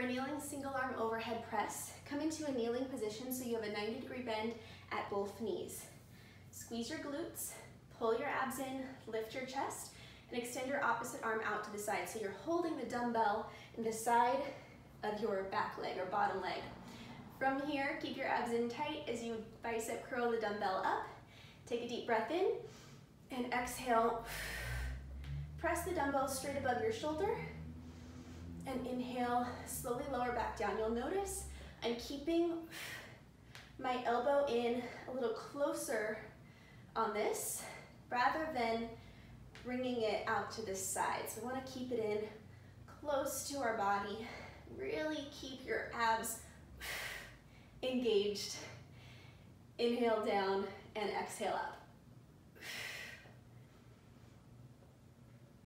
kneeling single arm overhead press. Come into a kneeling position so you have a 90-degree bend at both knees. Squeeze your glutes, pull your abs in, lift your chest, and extend your opposite arm out to the side. So you're holding the dumbbell in the side of your back leg or bottom leg. From here, keep your abs in tight as you bicep curl the dumbbell up. Take a deep breath in and exhale. Press the dumbbell straight above your shoulder and inhale, slowly lower back down. You'll notice I'm keeping my elbow in a little closer on this rather than bringing it out to this side. So we want to keep it in close to our body. Really keep your abs engaged. Inhale down and exhale up.